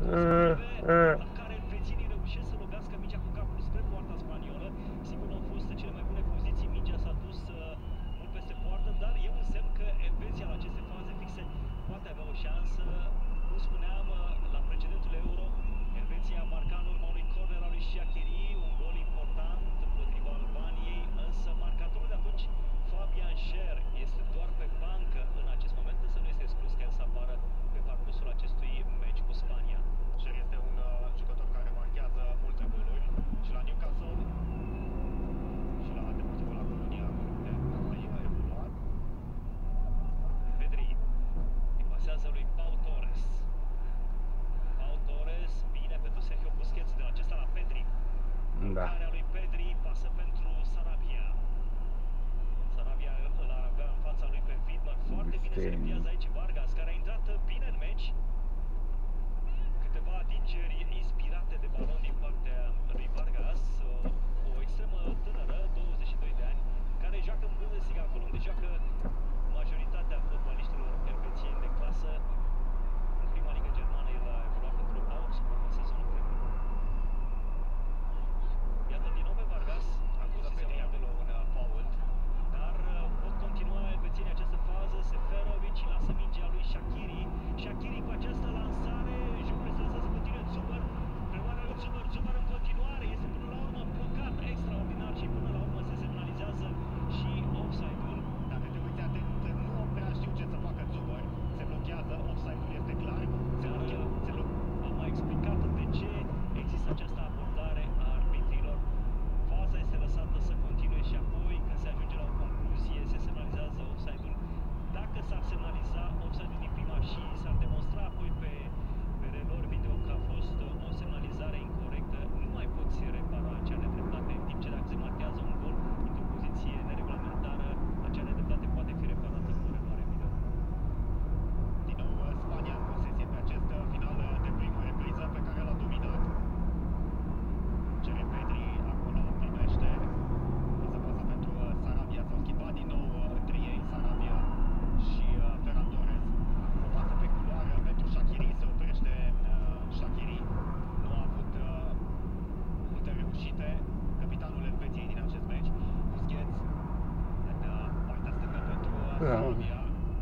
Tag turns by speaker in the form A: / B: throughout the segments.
A: la care elvețienii reușesc să lovească mingea cu capul spre poarta spaniolă. Sigur, nu au fost cele mai bune poziții, mingea s-a dus mult peste poartă, dar e un semn că Elveția la aceste faze fixe poate avea o șansă. Cum spuneam, la precedentul Euro, Elveția marca în urma unui corner al lui Shaqiri, un gol important împotriva Albaniei, însă marcatorul de atunci, Fabian Schär, este doar pe bancă în acest moment, însă nu este exclus că el să apară pe parcursul acestui meci cu Spania.
B: Schär este un jucător care marchează multe goluri și la Newcastle și la Deportivo La Coruña, unde a mai evoluat.
A: Pedri îi pasează lui Pau Torres. Pau Torres, bine pentru Sergio Busquets, de la acesta la Pedri.
C: Da.
A: Care lui Pedri pasă pentru Sarabia. Sarabia îl ar avea în fața lui pe Widmer. Foarte bine se repliază aici Vargas, care a intrat bine în meci. Câteva atingeri inspirate de balon din partea lui Vargas. O extremă tânără, 22 de ani, care joacă în Bundesliga, acolo unde joacă majoritatea fotbaliștilor elvețieni de clasă. În prima ligă germană el a evoluat pentru Augsburg în sezonul trecut. Iată din nou pe Vargas,
B: Acuză Pedri acolo un fault.
A: dar pot continua elvețienii această fază. Seferovic lasă mingea lui Shaqiri. Shaqiri cu această lansare, jocul se lăsa să continue. Zuber, preluarea lui Zuber, Zuber în continuare, este până la urmă blocat extraordinar și până la urmă se semnalizează și offside-ul.
B: Dacă te uiți atent, nu prea știu ce să facă Zuber. Se blochează, offside-ul este clar.
A: Am mai explicat de ce există această abordare a arbitrilor. Faza este lăsată să continue și apoi, când se ajunge la o concluzie, se semnalizează offside-ul. Dacă s-ar semnaliza offside-ul din prima și s-ar demonstra apoi pe relor video că a fost o semnalizare incorrectă, nu mai poți repara acea nedreptate, în timp ce dacă se marchează un gol într-o poziție neregulamentară, acea nedreptate poate fi reparată cu reluare video.
B: Din nou, Spania în posesie pe acest final de primă repriză pe care l-a dominat. Cere Pedri, acolo primește. Se pasă pentru Sarabia, s-au schimbat din nou între ei, Sarabia și Ferran Torres. O pasă pe culoare pentru Shaqiri, se oprește Shaqiri. Nu a avut multe reușite capitanul Elveției din acest meci. Busquets în partea stângă pentru Sarabia.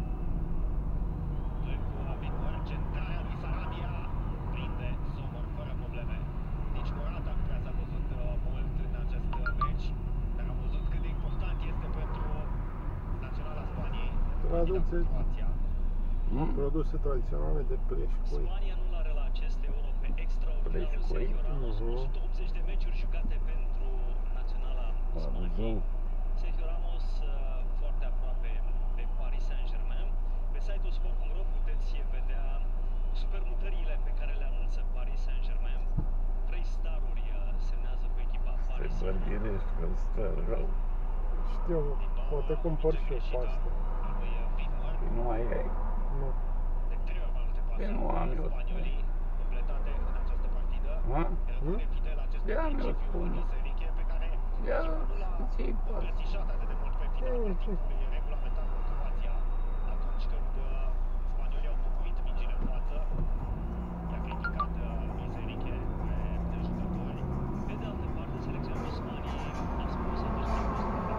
B: Centrarea lui Sarabia prinde Sommer fără probleme. Nici Morata nu prea s-a văzut mult în acest meci, dar am văzut cât de important este pentru naționala Spaniei Croația.
D: Produse tradiționale de Pleșcoi.
A: Spania nu l-are la acest Euro pe extraordinarul Sergio Ramos, 180 de meciuri jucate pentru naționala Spaniei. Sergio Ramos foarte aproape de Paris Saint-Germain. Pe site-ul sport.ro puteți vedea supermutările pe care le anunță Paris Saint-Germain. 3 staruri semnează cu echipa Paris Saint-Germain.
D: Știu, poate cumpăr și eu pe asta.
C: Nu mai ai.
D: Nu.
B: De 3 ori mai multe pase pentru spaniolii completate în această partidă. Rămâne fidel acestui principiu Luis Enrique, pe care nu l-a îmbrățișat atât de mult pe finalul timpului regulamentar cu Croația, atunci când spaniolii au bucurit mingile în față. I-a criticat Luis Enrique pe jucători.
A: Pe de altă parte, selecționerul Spaniei a spus atunci când a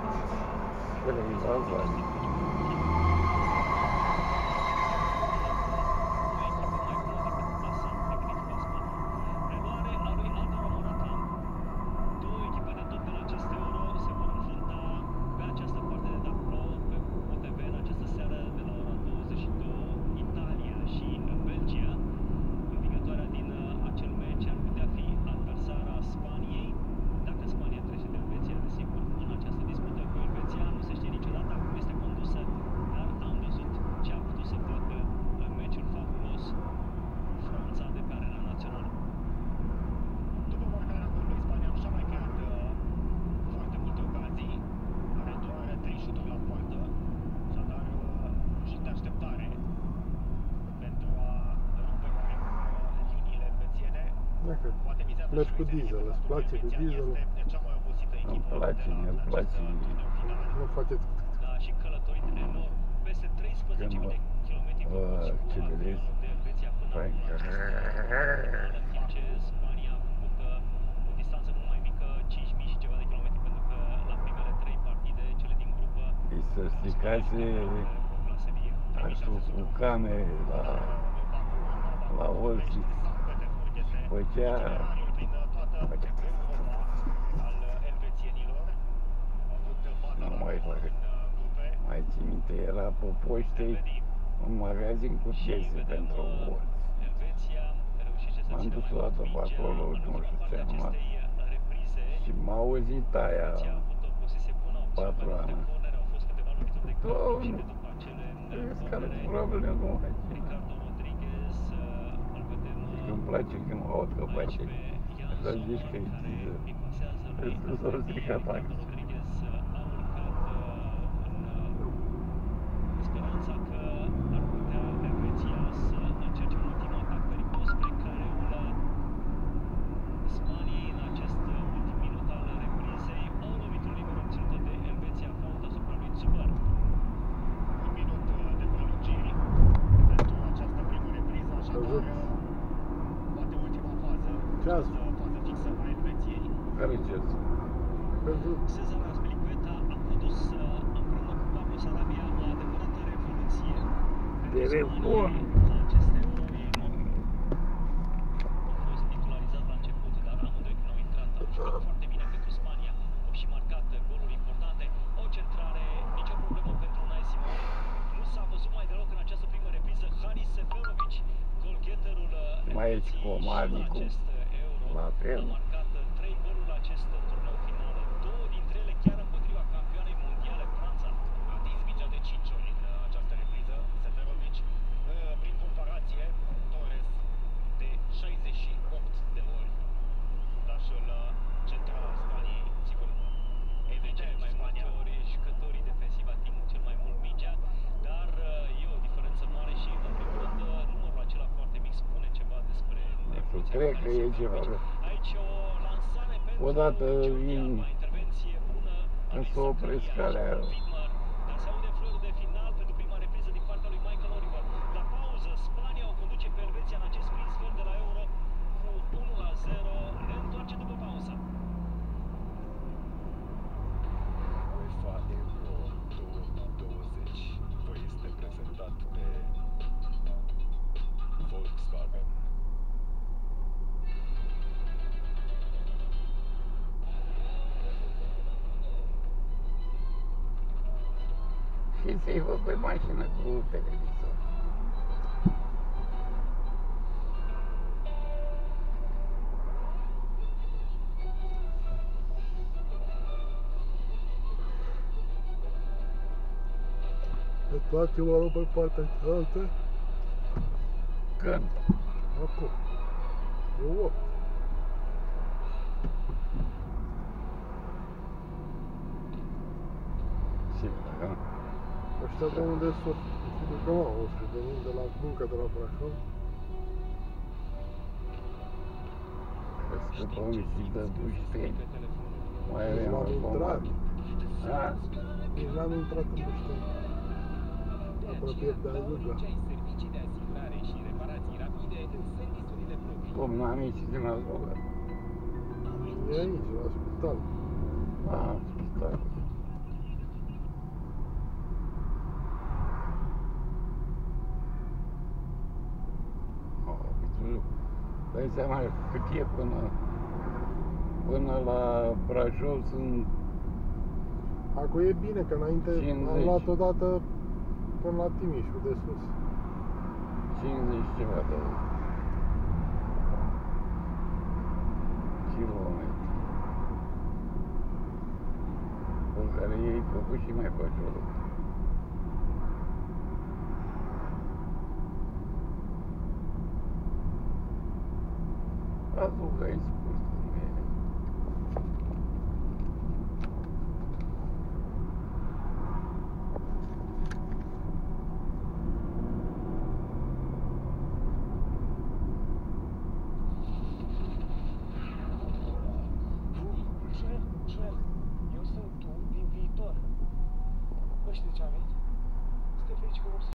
A: fost
D: Mergi cu diesel, îți place cu diesel?
C: Îmi place, mi-mi place.
D: Nu faceți...
A: Da, și călătorit enorm, peste 13.000 de kilometri de Elveția până
C: Păi,
A: în timp ce Spania a făcut o distanță mult mai mică, 5.000 și ceva de kilometri, pentru că la primele 3 partide, cele din grupă,
C: îi se stricase actul cu camere la Olsi. Făcea nu mai fac. Mai țin minte, era pe poște un magazin cu piese pentru Olsi. M-am dus o dată pe acolo, nu știu ce am luat. Și m-a auzit aia, patroana. Doamne, vezi care problemă mai ține. Zic, îmi place când mă aud că face. Așa zici că e diesel. Îți s-o stricat taxi.
A: Speranța că ar putea Elveția să încerce un ultim atac periculos spre careul Spaniei în acest ultim minut al reprizei. O lovitură liberă obținută de Elveția, fault asupra lui Zuber.
B: Un minut de prelungiri pentru această primă repriză, așadar, poate ultima fază, această fază fixă a Elveției.
C: Care ce-s?
A: Cezar Azpilicueta a produs împreună cu Pablo Sarabia o adevărată revoluție.
C: Telefon!
A: La aceste eroi au fost titularizați la început, dar amândoi când au intrat au jucat foarte bine pentru Spania. Au și marcat goluri importante. O centrare, nicio problemă pentru Unai Simon. Nu s-a văzut mai deloc în această primă repriză Haris Seferovic, golgheterul
C: Mai e și Comarnicu la fel.
A: a marcat 3 goluri la acest turneu final, 2 dintre ele chiar împotriva campioanei mondiale Franța.
B: A atins mingea de 5 ori în această repriză, Seferovic, prin comparație, Torres de 68 de ori. Dașul central al Spaniei, sigur, evident,
A: Mai
B: Spania.
A: multe ori jucătorii defensivi ating cel mai mult mingea, dar e o diferență mare și, în primul rând, numărul acela foarte mic spune ceva despre evoluția
C: Cred
A: care
C: că
A: se
C: e
A: face
C: ceva.
A: aici. O lansare pentru
C: Odată
A: Georgia, intervenție bună a
C: când
A: lui
C: s-o opresc
A: Zakaria
C: alea.
A: și Widmer, dar se aude fluierul de final pentru prima repriză din partea lui Michael Oliver. La pauză, Spania o conduce pe Elveția în acest prim sfert de la Euro cu 1-0. Ne întoarce după pauză.
E: UEFA Euro 2020 vă este prezentat de Volkswagen.
C: Și ți-ai făcut mașină cu televizor.
D: Întoarce-mă rog pe partea cealaltă.
C: Când?
D: Acum. E 8.
C: Sigur, da?
D: Ăștia de unde sunt? Sigur că mă, o să venim de la muncă de la Brașov.
C: Scăpăm și dă dușteni. Mai avem
D: L-am intrat.
C: Da?
D: Nici n-am intrat în Bușteni. Apropiat de Azuga.
F: Servicii de asigurare și reparații rapide în serviciurile proprii.
C: Cum n-am ieșit din Azoga?
D: E aici, la spital.
C: Ah, spital. Dai seama cât e până la Brașov sunt
D: Acum e bine, că înainte
C: 50.
D: am luat odată până la Timișul de sus.
C: 50 ceva de kilometri. Pe care ei făcut și mai faci o lucru. Aduc aici